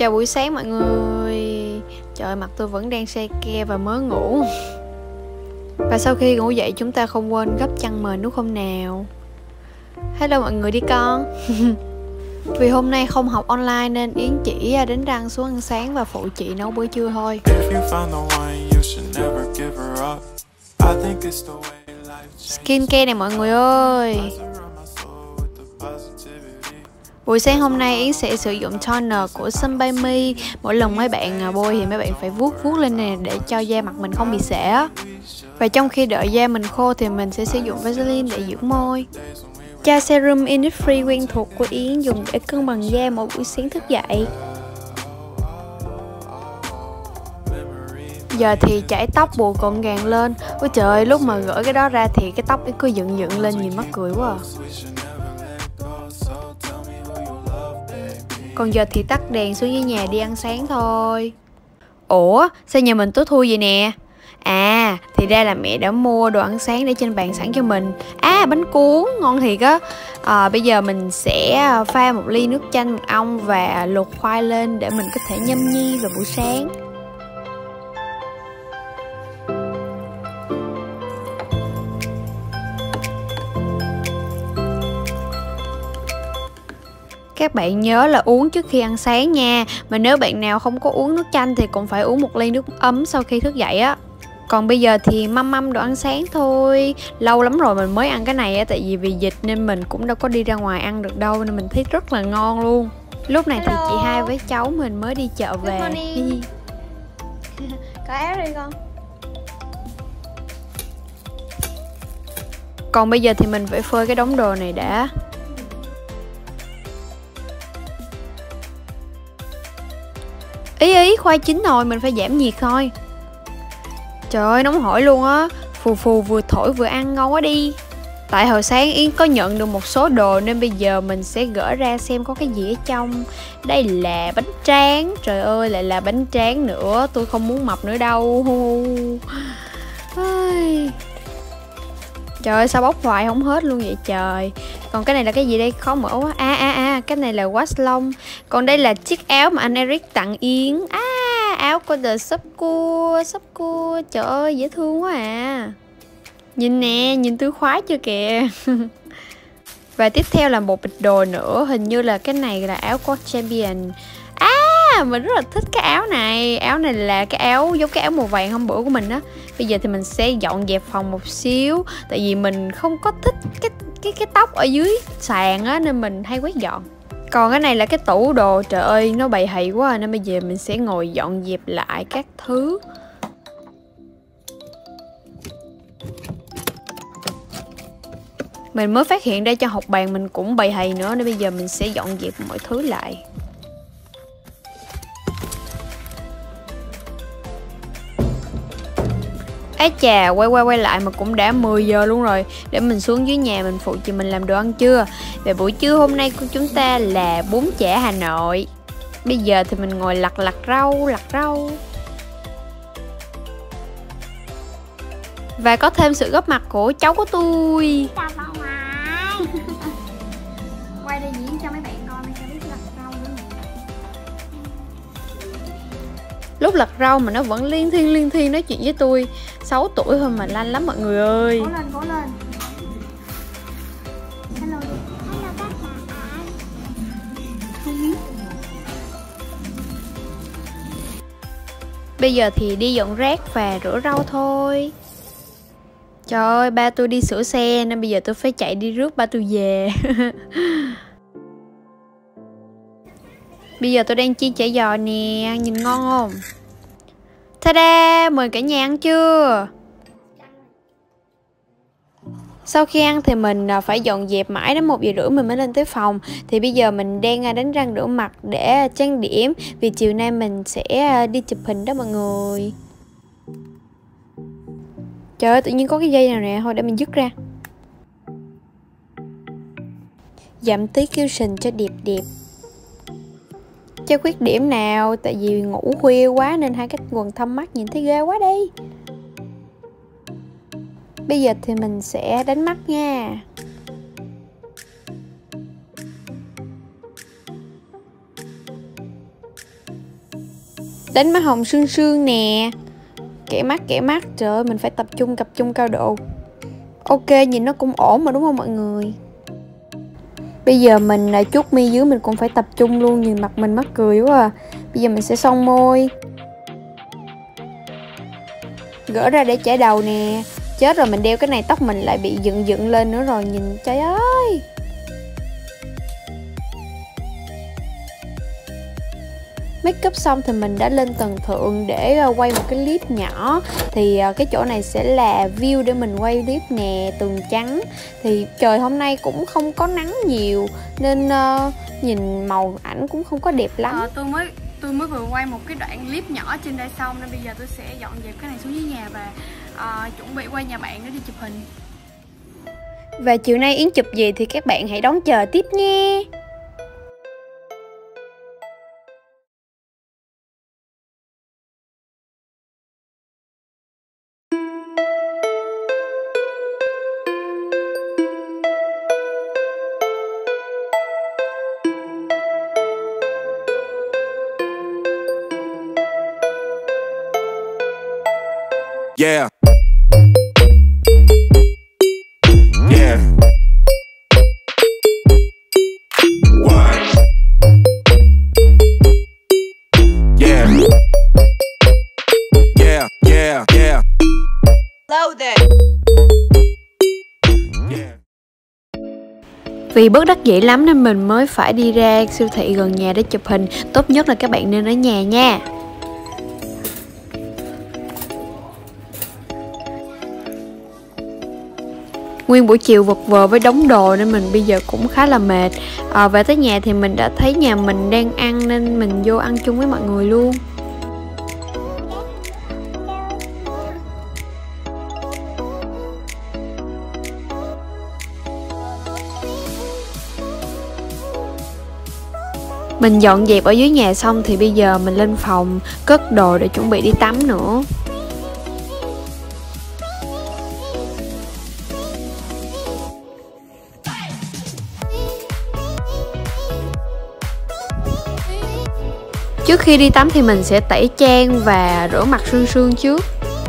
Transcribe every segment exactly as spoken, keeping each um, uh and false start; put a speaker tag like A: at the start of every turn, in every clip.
A: Chào buổi sáng mọi người. Trời, mặt tôi vẫn đang say ke và mới ngủ. Và sau khi ngủ dậy chúng ta không quên gấp chăn mền đúng không nào? Hello mọi người đi con. Vì hôm nay không học online nên Yến chỉ đánh răng xuống ăn sáng và phụ chị nấu bữa trưa thôi. Skincare này mọi người ơi. Buổi sáng hôm nay Yến sẽ sử dụng toner của Sun by Me. Mỗi lần mấy bạn bôi thì mấy bạn phải vuốt vuốt lên nè để cho da mặt mình không bị sể. Và trong khi đợi da mình khô thì mình sẽ sử dụng Vaseline để dưỡng môi. Cha serum Innisfree quen thuộc của Yến dùng để cân bằng da mỗi buổi sáng thức dậy. Giờ thì chải tóc buộc gọn gàng lên. Ôi trời ơi, lúc mà gỡ cái đó ra thì cái tóc cứ dựng dựng lên nhìn mắc cười quá à. Còn giờ thì tắt đèn xuống dưới nhà đi ăn sáng thôi. Ủa, sao nhà mình tối thui vậy nè? À, thì ra là mẹ đã mua đồ ăn sáng để trên bàn sẵn cho mình. À, bánh cuốn, ngon thiệt á. à, Bây giờ mình sẽ pha một ly nước chanh mật ong và luộc khoai lên để mình có thể nhâm nhi vào buổi sáng. Các bạn nhớ là uống trước khi ăn sáng nha. Mà nếu bạn nào không có uống nước chanh thì cũng phải uống một ly nước ấm sau khi thức dậy á. Còn bây giờ thì măm măm đồ ăn sáng thôi. Lâu lắm rồi mình mới ăn cái này á. Tại vì vì dịch nên mình cũng đâu có đi ra ngoài ăn được đâu. Nên mình thấy rất là ngon luôn. Lúc này Hello. Thì chị hai với cháu mình mới đi chợ về.
B: Có áo đi con.
A: Còn bây giờ thì mình phải phơi cái đống đồ này đã. Ý ý, khoai chín rồi, mình phải giảm nhiệt thôi. Trời ơi, nóng hổi luôn á. Phù phù vừa thổi vừa ăn ngon quá đi. Tại hồi sáng Yến có nhận được một số đồ nên bây giờ mình sẽ gỡ ra xem có cái gì ở trong. Đây là bánh tráng. Trời ơi, lại là bánh tráng nữa. Tôi không muốn mập nữa đâu. Trời ơi, sao bóc hoài không hết luôn vậy trời. Còn cái này là cái gì đây? Khó mở quá. À à à, cái này là wash lông. Còn đây là chiếc áo mà anh Eric tặng Yến. À, áo của The Shop cua, Shop cua. Trời ơi, dễ thương quá à. Nhìn nè, nhìn tôi khoái chưa kìa. Và tiếp theo là một bịch đồ nữa. Hình như là cái này là áo của Champion. À, mình rất là thích cái áo này. Áo này là cái áo giống cái áo màu vàng hôm bữa của mình á. Bây giờ thì mình sẽ dọn dẹp phòng một xíu. Tại vì mình không có thích cái cái cái tóc ở dưới sàn á nên mình hay quét dọn. Còn cái này là cái tủ đồ. Trời ơi, nó bày hầy quá à, nên bây giờ mình sẽ ngồi dọn dẹp lại các thứ. Mình mới phát hiện ra cho học bàn mình cũng bày hầy nữa nên bây giờ mình sẽ dọn dẹp mọi thứ lại. Ái chà, quay quay quay lại mà cũng đã mười giờ luôn rồi. Để mình xuống dưới nhà mình phụ chị mình làm đồ ăn trưa. Về buổi trưa hôm nay của chúng ta là bún chả Hà Nội. Bây giờ thì mình ngồi lặt lặt rau, lặt rau. Và có thêm sự góp mặt của cháu của tôi.
B: Chào bà ngoại. Quay đây diễn cho mấy bạn coi mấy cái biết lặt rau nữa nè.
A: Lúc lặt rau mà nó vẫn liên thiên liên thiên nói chuyện với tôi. Sáu tuổi thôi mà lanh lắm mọi người ơi.
B: Cố lên, cố lên. Hello đi. Hello các bạn.
A: Bây giờ thì đi dọn rác và rửa rau thôi. Trời ơi, ba tôi đi sửa xe nên bây giờ tôi phải chạy đi rước ba tôi về. Bây giờ tôi đang chiên chả giò nè, nhìn ngon không? Ta-da, mời cả nhà ăn chưa? Sau khi ăn thì mình phải dọn dẹp mãi đến một giờ rưỡi mình mới lên tới phòng. Thì bây giờ mình đang đánh răng rửa mặt để trang điểm. Vì chiều nay mình sẽ đi chụp hình đó mọi người. Trời ơi, tự nhiên có cái dây nào nè, thôi để mình dứt ra. Dặm tí cushion cho đẹp đẹp. Chứ khuyết điểm nào, tại vì ngủ khuya quá nên hai cái quần thâm mắt nhìn thấy ghê quá đi. Bây giờ thì mình sẽ đánh mắt nha. Đánh má hồng sương sương nè. Kẻ mắt kẻ mắt. Trời ơi, mình phải tập trung tập trung cao độ. Ok, nhìn nó cũng ổn mà đúng không mọi người? Bây giờ mình là chút mi dưới mình cũng phải tập trung luôn. Nhìn mặt mình mắc cười quá à. Bây giờ mình sẽ son môi. Gỡ ra để chải đầu nè. Chết rồi, mình đeo cái này tóc mình lại bị dựng dựng lên nữa rồi. Nhìn trời ơi. Make up xong thì mình đã lên tầng thượng để quay một cái clip nhỏ. Thì cái chỗ này sẽ là view để mình quay clip nè, tường trắng. Thì trời hôm nay cũng không có nắng nhiều nên uh, nhìn màu ảnh cũng không có đẹp lắm.
B: à, Tôi mới tôi mới vừa quay một cái đoạn clip nhỏ trên đây xong, nên bây giờ tôi sẽ dọn dẹp cái này xuống dưới nhà và uh, chuẩn bị quay nhà bạn để đi chụp hình.
A: Và chiều nay Yến chụp gì thì các bạn hãy đón chờ tiếp nha.
C: Yeah. Yeah. What? Yeah. Yeah, yeah, yeah.
D: Load it.
C: Yeah.
A: Vì bất đắc dĩ lắm nên mình mới phải đi ra siêu thị gần nhà để chụp hình. Tốt nhất là các bạn nên ở nhà nha. Nguyên buổi chiều vật vờ với đống đồ nên mình bây giờ cũng khá là mệt. à, Về tới nhà thì mình đã thấy nhà mình đang ăn nên mình vô ăn chung với mọi người luôn. Mình dọn dẹp ở dưới nhà xong thì bây giờ mình lên phòng cất đồ để chuẩn bị đi tắm nữa. Trước khi đi tắm thì mình sẽ tẩy trang và rửa mặt sương sương trước.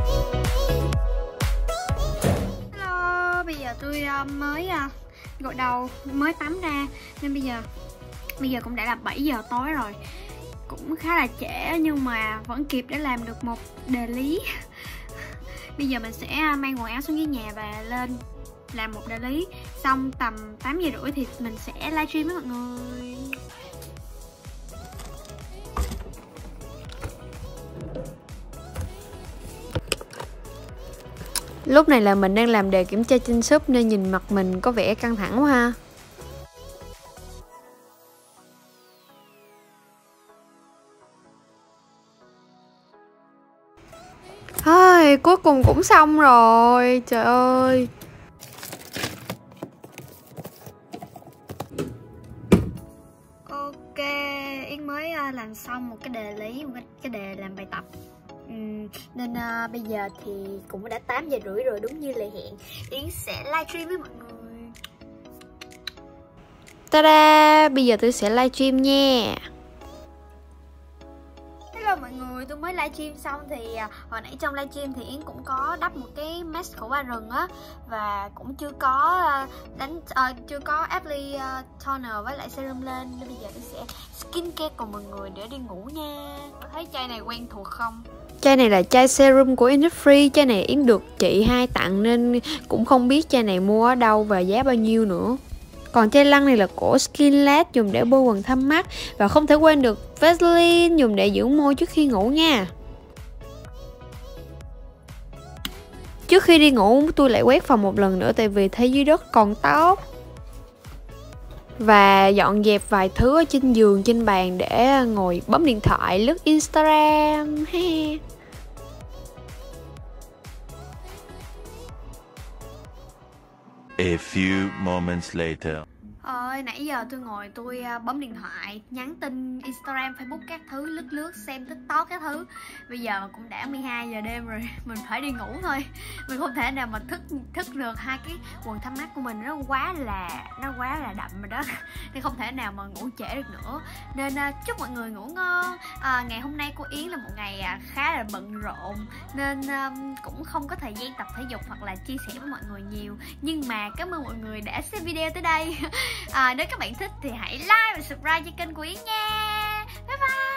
B: Hello, bây giờ tôi uh, mới uh, gội đầu, mới tắm ra nên bây giờ bây giờ cũng đã là bảy giờ tối rồi. Cũng khá là trễ nhưng mà vẫn kịp để làm được một đề lý. Bây giờ mình sẽ mang quần áo xuống dưới nhà và lên làm một đề lý. Xong tầm tám giờ rưỡi thì mình sẽ livestream với mọi người.
A: Lúc này là mình đang làm đề kiểm tra trên shop nên nhìn mặt mình có vẻ căng thẳng quá ha. Thôi, cuối cùng cũng xong rồi. Trời ơi.
B: Ok, Yến mới uh, làm xong một cái đề lý, một cái, cái đề làm bài tập. Uhm, nên uh, bây giờ thì cũng đã tám giờ rưỡi rồi, đúng như lời hẹn Yến sẽ livestream với mọi người.
A: Ta-da, bây giờ tôi sẽ livestream nha.
B: Hello mọi người, tôi mới livestream xong thì uh, hồi nãy trong livestream thì Yến cũng có đắp một cái mask của ba rừng á. Và cũng chưa có uh, đánh uh, chưa có apply uh, toner với lại serum lên. Nên bây giờ tôi sẽ skincare cùng mọi người để đi ngủ nha. Thấy chai này quen thuộc không?
A: Chai này là chai serum của Innisfree. Chai này Yến được chị hai tặng nên cũng không biết chai này mua ở đâu và giá bao nhiêu nữa. Còn chai lăn này là của Skinless, dùng để bôi quầng thâm mắt. Và không thể quên được Vaseline, dùng để dưỡng môi trước khi ngủ nha. Trước khi đi ngủ tôi lại quét phòng một lần nữa tại vì thấy dưới đất còn tóc. Và dọn dẹp vài thứ ở trên giường, trên bàn để ngồi bấm điện thoại, lướt Instagram.
C: A few moments later.
B: ơi, nãy giờ tôi ngồi tôi bấm điện thoại, nhắn tin Instagram, Facebook các thứ, lướt lướt xem TikTok các thứ. Bây giờ cũng đã mười hai giờ đêm rồi, mình phải đi ngủ thôi. Mình không thể nào mà thức thức được, hai cái quần thâm mắt của mình nó quá là nó quá là đậm rồi đó. Nên không thể nào mà ngủ trễ được nữa. Nên uh, chúc mọi người ngủ ngon. À, ngày hôm nay cô Yến là một ngày uh, khá là bận rộn, nên um, cũng không có thời gian tập thể dục hoặc là chia sẻ với mọi người nhiều. Nhưng mà cảm ơn mọi người đã xem video tới đây. À, nếu các bạn thích thì hãy like và subscribe cho kênh của Yến nha. Bye bye.